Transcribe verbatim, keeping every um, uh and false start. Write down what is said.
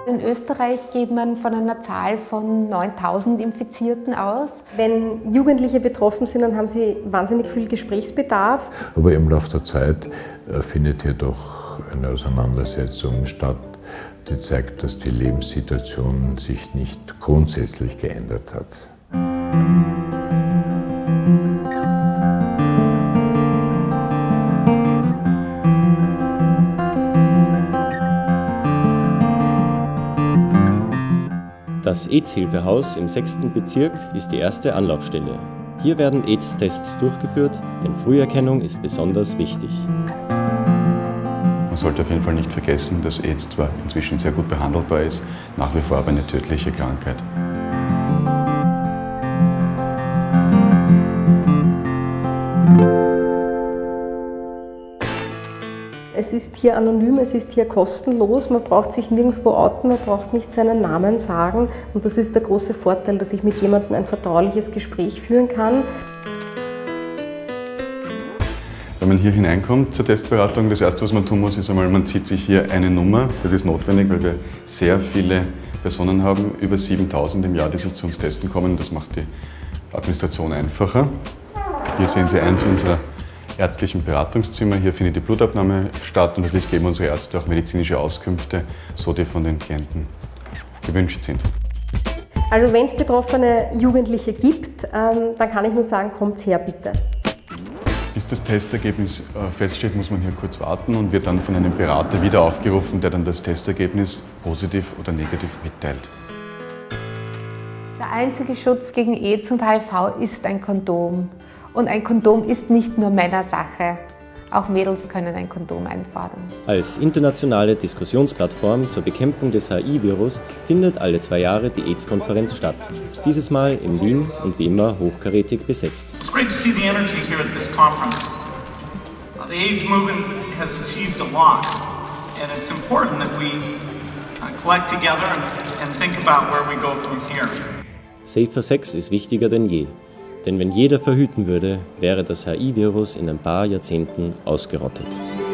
In Österreich geht man von einer Zahl von neuntausend Infizierten aus. Wenn Jugendliche betroffen sind, dann haben sie wahnsinnig viel Gesprächsbedarf. Aber im Laufe der Zeit findet hier doch eine Auseinandersetzung statt, die zeigt, dass die Lebenssituation sich nicht grundsätzlich geändert hat. Das AIDS-Hilfehaus im sechsten Bezirk ist die erste Anlaufstelle. Hier werden AIDS-Tests durchgeführt, denn Früherkennung ist besonders wichtig. Man sollte auf jeden Fall nicht vergessen, dass AIDS zwar inzwischen sehr gut behandelbar ist, nach wie vor aber eine tödliche Krankheit. Es ist hier anonym, es ist hier kostenlos, man braucht sich nirgendwo outen, man braucht nicht seinen Namen sagen. Und das ist der große Vorteil, dass ich mit jemandem ein vertrauliches Gespräch führen kann. Wenn man hier hineinkommt zur Testberatung, das Erste, was man tun muss, ist einmal, man zieht sich hier eine Nummer. Das ist notwendig, weil wir sehr viele Personen haben, über siebentausend im Jahr, die sich zu uns testen kommen. Das macht die Administration einfacher. Hier sehen Sie eins unserer ärztlichen Beratungszimmer. Hier findet die Blutabnahme statt und natürlich geben unsere Ärzte auch medizinische Auskünfte, so die von den Klienten gewünscht sind. Also wenn es betroffene Jugendliche gibt, ähm, dann kann ich nur sagen, kommt her bitte. Bis das Testergebnis feststeht, muss man hier kurz warten und wird dann von einem Berater wieder aufgerufen, der dann das Testergebnis positiv oder negativ mitteilt. Der einzige Schutz gegen AIDS und H I V ist ein Kondom. Und ein Kondom ist nicht nur Männersache. Auch Mädels können ein Kondom einfordern. Als internationale Diskussionsplattform zur Bekämpfung des H I V-Virus findet alle zwei Jahre die AIDS-Konferenz statt. Dieses Mal in Wien und wie immer hochkarätig besetzt. It's great to see the energy here at this conference. Uh, the AIDS movement has achieved a lot, and it's important that we uh, collect together and, and think about where we go from here. Safer Sex ist wichtiger denn je. Denn wenn jeder verhüten würde, wäre das H I V-Virus in ein paar Jahrzehnten ausgerottet.